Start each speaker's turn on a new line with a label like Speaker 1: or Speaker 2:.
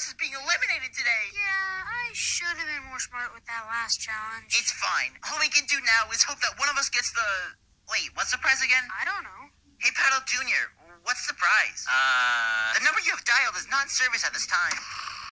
Speaker 1: is being eliminated today.
Speaker 2: Yeah, I should have been more smart with that last challenge.
Speaker 1: It's fine. All we can do now is hope that one of us gets the... Wait, what's the prize again?
Speaker 2: I don't know.
Speaker 1: Hey, Paddle Jr., what's the prize? The number you have dialed is not in service at this time.